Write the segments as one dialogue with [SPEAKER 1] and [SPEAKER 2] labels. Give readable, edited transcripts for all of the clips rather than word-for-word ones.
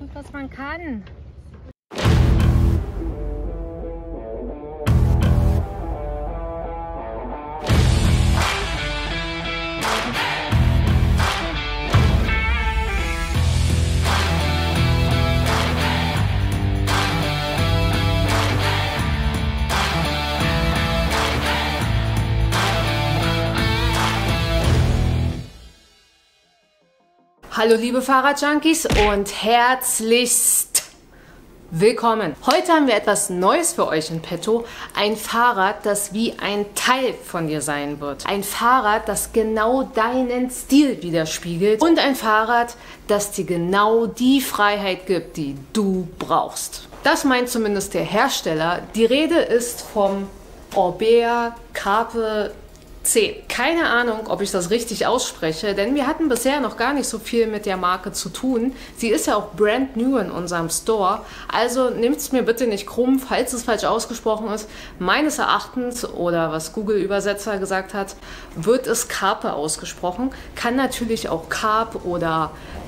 [SPEAKER 1] gut, was man kann.
[SPEAKER 2] Hallo liebe Fahrradjunkies und herzlichst willkommen. Heute haben wir etwas Neues für euch in petto. Ein Fahrrad, das wie ein Teil von dir sein wird. Ein Fahrrad, das genau deinen Stil widerspiegelt. Und ein Fahrrad, das dir genau die Freiheit gibt, die du brauchst. Das meint zumindest der Hersteller. Die Rede ist vom Orbea Carpe 10. Keine Ahnung, ob ich das richtig ausspreche, denn wir hatten bisher noch gar nicht so viel mit der Marke zu tun. Sie ist ja auch brand new in unserem Store, also nehmt es mir bitte nicht krumm, falls es falsch ausgesprochen ist. Meines Erachtens, oder was Google-Übersetzer gesagt hat, wird es Carpe ausgesprochen. Kann natürlich auch Carp oder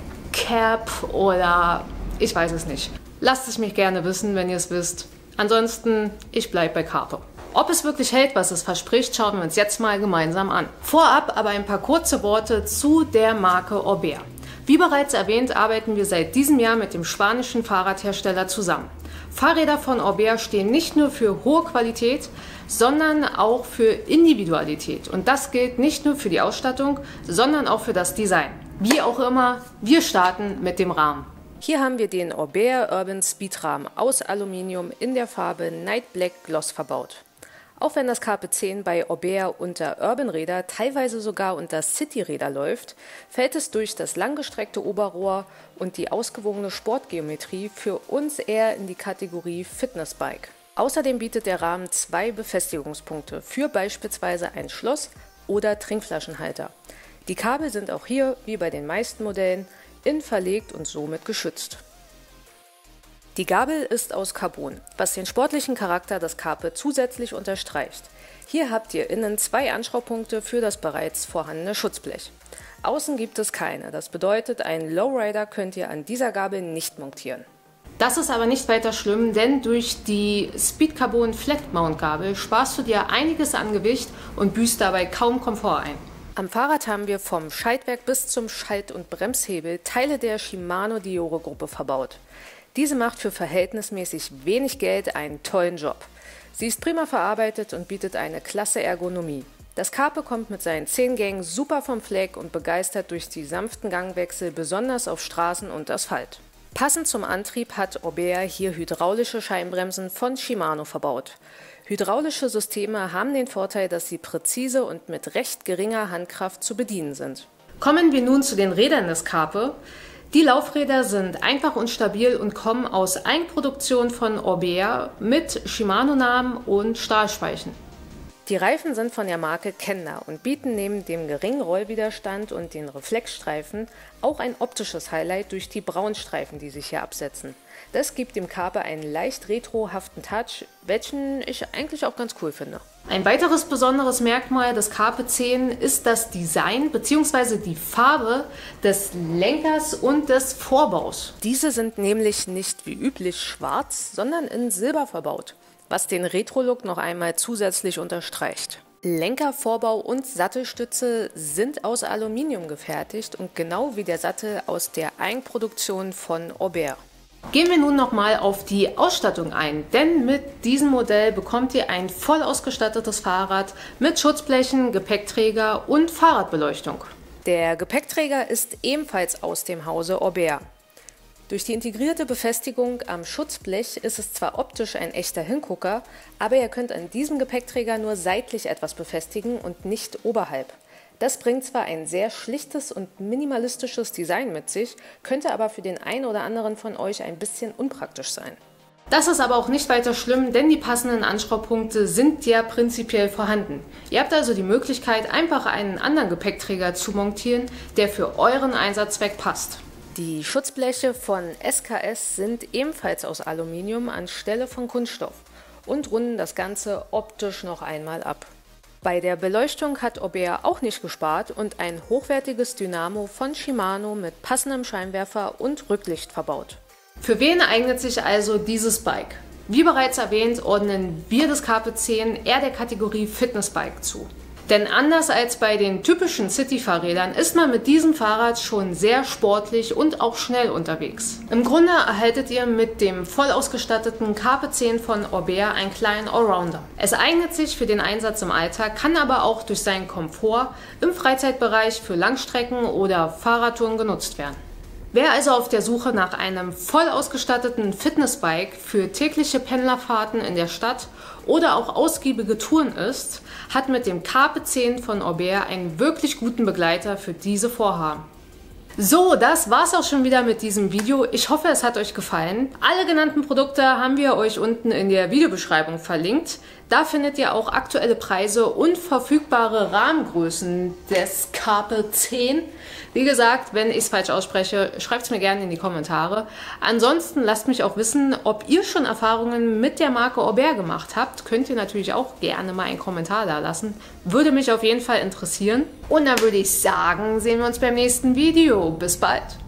[SPEAKER 2] Cap oder ich weiß es nicht. Lasst es mich gerne wissen, wenn ihr es wisst. Ansonsten, ich bleibe bei Carpe. Ob es wirklich hält, was es verspricht, schauen wir uns jetzt mal gemeinsam an. Vorab aber ein paar kurze Worte zu der Marke Orbea. Wie bereits erwähnt, arbeiten wir seit diesem Jahr mit dem spanischen Fahrradhersteller zusammen. Fahrräder von Orbea stehen nicht nur für hohe Qualität, sondern auch für Individualität. Und das gilt nicht nur für die Ausstattung, sondern auch für das Design. Wie auch immer, wir starten mit dem Rahmen. Hier haben wir den Orbea Urban Speed Rahmen aus Aluminium in der Farbe Night Black Gloss verbaut. Auch wenn das Carpe 10 bei Orbea unter Urban-Räder, teilweise sogar unter City-Räder läuft, fällt es durch das langgestreckte Oberrohr und die ausgewogene Sportgeometrie für uns eher in die Kategorie Fitnessbike. Außerdem bietet der Rahmen 2 Befestigungspunkte für beispielsweise ein Schloss oder Trinkflaschenhalter. Die Kabel sind auch hier, wie bei den meisten Modellen, innen verlegt und somit geschützt. Die Gabel ist aus Carbon, was den sportlichen Charakter des Carpe zusätzlich unterstreicht. Hier habt ihr innen 2 Anschraubpunkte für das bereits vorhandene Schutzblech. Außen gibt es keine, das bedeutet, einen Lowrider könnt ihr an dieser Gabel nicht montieren. Das ist aber nicht weiter schlimm, denn durch die Speed Carbon Flat Mount Gabel sparst du dir einiges an Gewicht und büßt dabei kaum Komfort ein. Am Fahrrad haben wir vom Schaltwerk bis zum Schalt- und Bremshebel Teile der Shimano Deore Gruppe verbaut. Diese macht für verhältnismäßig wenig Geld einen tollen Job. Sie ist prima verarbeitet und bietet eine klasse Ergonomie. Das Carpe kommt mit seinen 10 Gängen super vom Fleck und begeistert durch die sanften Gangwechsel, besonders auf Straßen und Asphalt. Passend zum Antrieb hat Orbea hier hydraulische Scheibenbremsen von Shimano verbaut. Hydraulische Systeme haben den Vorteil, dass sie präzise und mit recht geringer Handkraft zu bedienen sind. Kommen wir nun zu den Rädern des Carpe. Die Laufräder sind einfach und stabil und kommen aus Eigenproduktion von Orbea mit Shimano-Namen und Stahlspeichen. Die Reifen sind von der Marke Kenda und bieten neben dem geringen Rollwiderstand und den Reflexstreifen auch ein optisches Highlight durch die Braunstreifen, die sich hier absetzen. Das gibt dem Carpe einen leicht retrohaften Touch, welchen ich eigentlich auch ganz cool finde. Ein weiteres besonderes Merkmal des Carpe 10 ist das Design bzw. die Farbe des Lenkers und des Vorbaus. Diese sind nämlich nicht wie üblich schwarz, sondern in Silber verbaut, was den Retro-Look noch einmal zusätzlich unterstreicht. Lenker, Vorbau und Sattelstütze sind aus Aluminium gefertigt und genau wie der Sattel aus der Eigenproduktion von Orbea. Gehen wir nun nochmal auf die Ausstattung ein, denn mit diesem Modell bekommt ihr ein voll ausgestattetes Fahrrad mit Schutzblechen, Gepäckträger und Fahrradbeleuchtung. Der Gepäckträger ist ebenfalls aus dem Hause Orbea. Durch die integrierte Befestigung am Schutzblech ist es zwar optisch ein echter Hingucker, aber ihr könnt an diesem Gepäckträger nur seitlich etwas befestigen und nicht oberhalb. Das bringt zwar ein sehr schlichtes und minimalistisches Design mit sich, könnte aber für den einen oder anderen von euch ein bisschen unpraktisch sein. Das ist aber auch nicht weiter schlimm, denn die passenden Anschraubpunkte sind ja prinzipiell vorhanden. Ihr habt also die Möglichkeit, einfach einen anderen Gepäckträger zu montieren, der für euren Einsatzzweck passt. Die Schutzbleche von SKS sind ebenfalls aus Aluminium anstelle von Kunststoff und runden das Ganze optisch noch einmal ab. Bei der Beleuchtung hat Orbea auch nicht gespart und ein hochwertiges Dynamo von Shimano mit passendem Scheinwerfer und Rücklicht verbaut. Für wen eignet sich also dieses Bike? Wie bereits erwähnt, ordnen wir das Carpe 10 eher der Kategorie Fitnessbike zu. Denn anders als bei den typischen City-Fahrrädern ist man mit diesem Fahrrad schon sehr sportlich und auch schnell unterwegs. Im Grunde erhaltet ihr mit dem voll ausgestatteten Carpe 10 von Orbea einen kleinen Allrounder. Es eignet sich für den Einsatz im Alltag, kann aber auch durch seinen Komfort im Freizeitbereich für Langstrecken oder Fahrradtouren genutzt werden. Wer also auf der Suche nach einem voll ausgestatteten Fitnessbike für tägliche Pendlerfahrten in der Stadt oder auch ausgiebige Touren ist, hat mit dem Carpe 10 von Orbea einen wirklich guten Begleiter für diese Vorhaben. So, das war's auch schon wieder mit diesem Video. Ich hoffe, es hat euch gefallen. Alle genannten Produkte haben wir euch unten in der Videobeschreibung verlinkt. Da findet ihr auch aktuelle Preise und verfügbare Rahmengrößen des Carpe 10. Wie gesagt, wenn ich es falsch ausspreche, schreibt es mir gerne in die Kommentare. Ansonsten lasst mich auch wissen, ob ihr schon Erfahrungen mit der Marke Orbea gemacht habt. Könnt ihr natürlich auch gerne mal einen Kommentar da lassen. Würde mich auf jeden Fall interessieren. Und dann würde ich sagen, sehen wir uns beim nächsten Video. Bis bald!